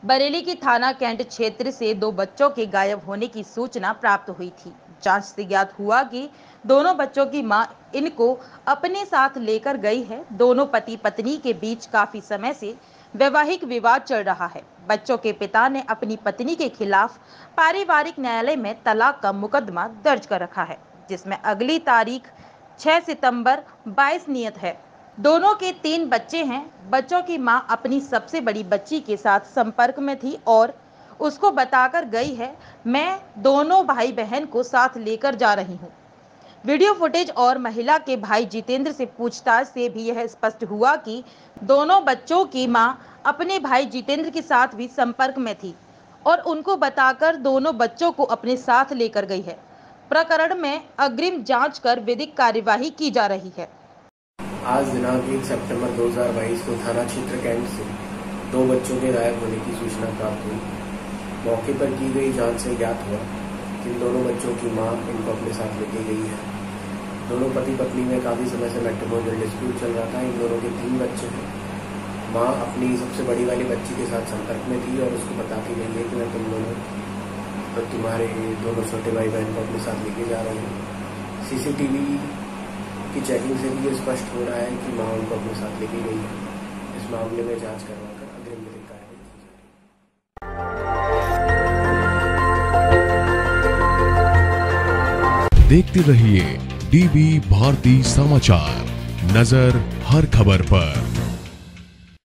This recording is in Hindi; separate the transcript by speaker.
Speaker 1: बरेली की थाना कैंट क्षेत्र से दो बच्चों के गायब होने की सूचना प्राप्त हुई थी। जांच से ज्ञात हुआ कि दोनों बच्चों की मां इनको अपने साथ लेकर गई है। दोनों पति पत्नी के बीच काफी समय से वैवाहिक विवाद चल रहा है। बच्चों के पिता ने अपनी पत्नी के खिलाफ पारिवारिक न्यायालय में तलाक का मुकदमा दर्ज कर रखा है, जिसमें अगली तारीख 6 सितंबर 22 नियत है। दोनों के 3 बच्चे हैं। बच्चों की मां अपनी सबसे बड़ी बच्ची के साथ संपर्क में थी और उसको बताकर गई है, मैं दोनों भाई बहन को साथ लेकर जा रही हूं। वीडियो फुटेज और महिला के भाई जितेंद्र से पूछताछ से भी यह स्पष्ट हुआ कि दोनों बच्चों की मां अपने भाई जितेंद्र के साथ भी संपर्क में थी और उनको बताकर दोनों बच्चों को अपने साथ लेकर गई है। प्रकरण में अग्रिम जांच कर विधिक कार्यवाही की जा रही है।
Speaker 2: आज दिनांक 1 सितंबर 2022 को थाना क्षेत्र कैंट से दो बच्चों के गायब होने की सूचना प्राप्त हुई। मौके पर की गई जांच से ज्ञात हुआ कि इन दोनों बच्चों की मां इनको अपने साथ लेके गई है। दोनों पति पत्नी में काफ़ी समय से मैट्रिमोनियल डिस्प्यूट चल रहा था। इन दोनों के 3 बच्चे हैं। मां अपनी सबसे बड़ी वाली बच्ची के साथ संपर्क में थी और उसको बताती नहीं है कि मैं तुम्हारे दोनों छोटे भाई बहन को अपने साथ लेके जा रही हूँ। CCTV की चेकिंग से भी ये स्पष्ट हो रहा है कि मां उनको अपने साथ लेके गई है। इस मामले में जांच करवाकर अग्रिम विधिक कार्रवाई की जाएगी।
Speaker 3: देखते रहिए DB भारती समाचार, नजर हर खबर पर।